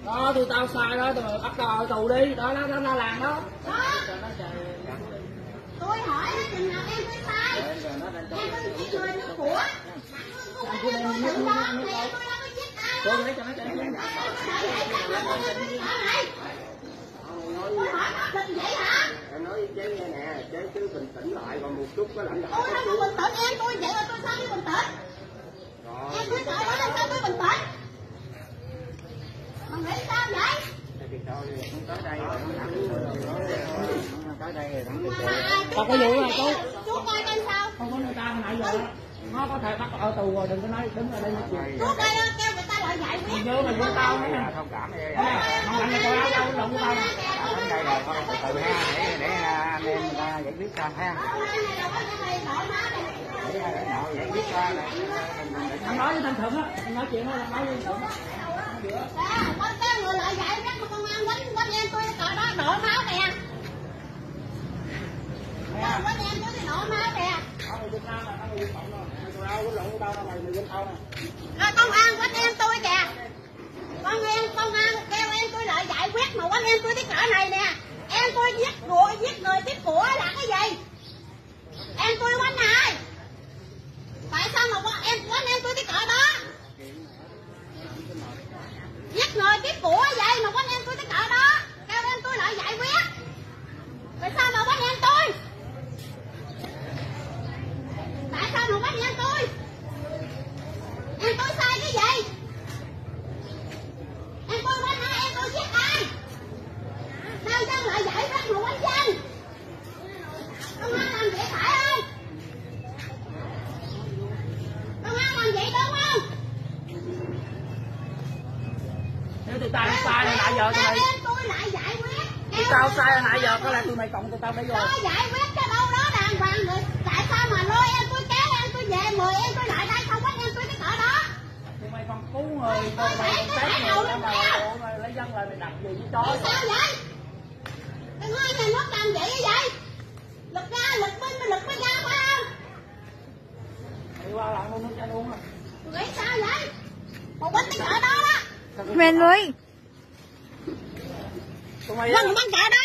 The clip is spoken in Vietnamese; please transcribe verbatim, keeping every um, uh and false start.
Đó, tụi tao sai đó, tụi mày bắt tao ở tù đi, đó, nó, nó, nó làm đó. Đó. Tôi hỏi nó chừng nào em mới sai. Em có giết người giết của. Tôi tự do, thì tôi đâu có giết ai đâu. Cô lấy cho nó chạy. Tôi hỏi nó bình vậy hả? Em nói với chế nghe nè, chế cứ bình tĩnh lại còn một chút có lãnh đạo. Tôi đâu có bình tĩnh, em tôi vậy mà tôi sao mới bình tĩnh? Em tôi sợ đó nên sao tôi bình tĩnh? Mà nghĩ sao vậy? Tới đây rồi, tới đây rồi. Tao có vụ rồi chú. Chú coi coi sao? Không có người ta nãy giờ nó có thể bắt ở tù rồi, đừng có nói đứng ở đây nói chuyện. Chú coi kêu người ta lại giải quyết. Vô mà vô tao nữa nè. Thông cảm đi. Không phải là tao đâu đụng của tao nè. Đến đây rồi, thôi từ từ ha, để để anh em người ta giải quyết cho ha. Để để nội giải quyết cho. Anh nói với Thanh Thuận á, anh nói chuyện đó là nói với Thanh Thuận á. Có cái người lại giải quyết công an quánh quánh em tôi cỡ đó đổ máu nè. Quánh em tôi thì đổ máu nè. Rồi công an quánh em tôi kìa. Con em công an kêu em tôi lại giải quyết mà quánh em tôi cái cỡ này nè. Em tôi giết của giết người giết của là cái gì? Em tôi quánh ai? Tại sao mà em quánh em tôi cái cỡ đó? Giết người giết của vậy mà quánh em tôi cái cỡ đó. Kêu em tôi lại giải quyết. Tại sao mà quánh em tôi? Tại sao mà quánh em tôi? Em tôi sai cái gì? Em tôi quánh ai? Em tôi giết ai? Sao dân lại giải quyết mà quánh dân? Công an làm vậy phải không? Công an làm vậy đúng không? Nếu tụi tao sai là nãy giờ tụi mày. Tôi lại giải quyết. Tụi tao sai là nãy giờ có là tụi mày cộng tụi tao đây rồi. Tôi giải quyết cái đâu đó đàng hoàng rồi. Tại sao mà lôi em tôi kéo em tôi về mời em tôi lại đây không bắt em tôi cái cỡ đó? Tụi mày còn cứu người, tụi mày còn sát người đó mà mày lấy dân lại mày đặt gì với chó. Sao vậy? Đừng nói nhà nước làm vậy như vậy. Lực ra lực bên lực bên ra phải không? Mày qua lại mua nước cho uống à. Tôi nghĩ sao vậy? Một quánh cái cỡ đó đó. Men ơi. Tụi mày Quánh cái cỡ đó